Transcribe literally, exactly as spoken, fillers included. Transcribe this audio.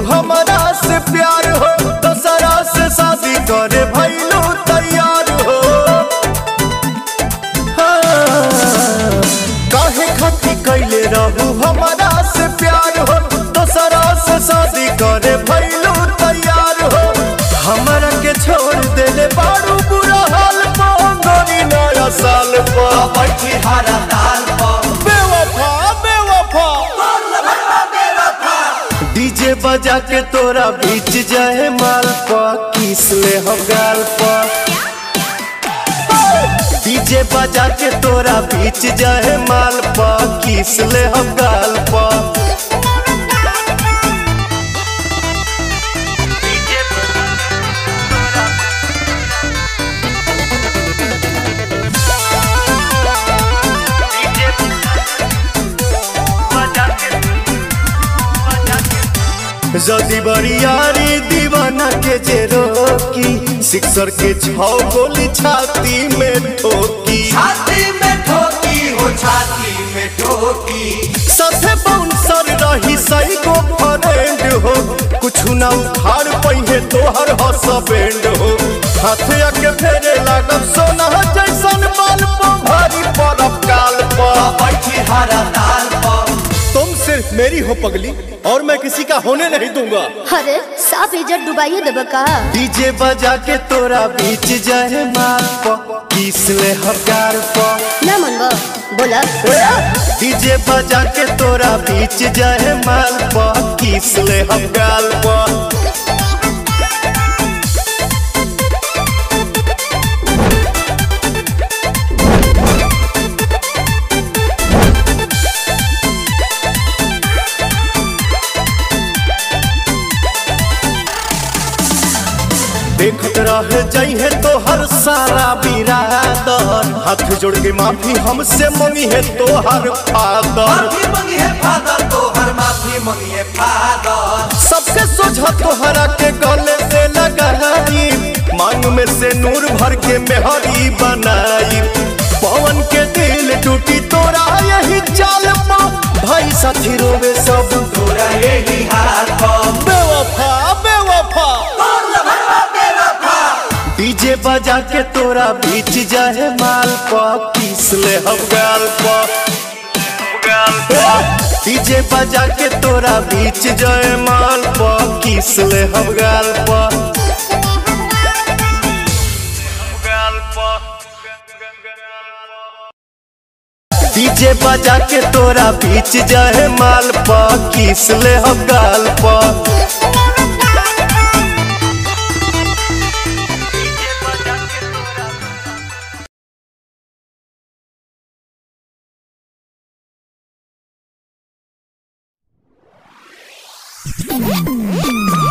हमारा से प्यार हो, दूसरा से शादी करे भइलू तैयार हो। हाँ, काहे खातिर कैले रहू हमारा से प्यार हो, दूसरा से शादी करे भइलू तैयार हो। हमारा के छोड़ देले बारू बुरा हाल पा, गोरी नया साल पा बैठी हरा ताल पा। बेवफा बेवफा डीजे बजा के तोरा बीच जाए माल पा, किस ले हम गाल पा। डीजे बजा के तोरा बीच जाए माल पा, किस ले हम गाल पा। जदी बरियारी दीवाना के जे रोकी, सिक्सर के छौ गोली छाती में ठोकी। छाती में ठोकी हो, छाती में ठोकी। सथे बाउंसर रही सही को फ्रेंड हो, कुछ ना उखाड़ पहिए तोहर हसबैंड हो। हाथे आके फेरे लागब सोना जैसन बाल पा, भारी परब काल पा बैठी हरा ताल पा। तुम सिर्फ मेरी हो पगली, और मैं किसी का होने नहीं दूंगा। अरे साफ इज्जत डुबाइए देबा का। डीजे बजा के तोरा बीच जाए माल पा, किस ले हम गाल पा। ना मनबा बोला। डीजे बजा के तोरा बीच जाए माल पा, किस ले हम गाल पा। देखत रह जाइए तो हर सारा बिरादर, हाथ जोड़ के माफी हमसे मंगी है तो हर फादर। माफी मंगी है फादर, तो हर माफी मंगी है फादर। सबसे सोझा तोहरा के गले से लगाई, मांग में से नूर भर के मेहरी बनाई। पवन के दिल टूटी तोरा यही चाल पा, भाई साथी रोवे सब तोरा यही हाल पा। बेवफा बेवफा डीजे बजा के तोरा बीच जाए माल पा, किस ले हम गाल पा। डीजे बजा के तोरा बीच जाए माल पा, किस ले हम गाल पा। डीजे बजा के तोरा बीच जाए माल पा, किस ले हम गाल पा। Thank you.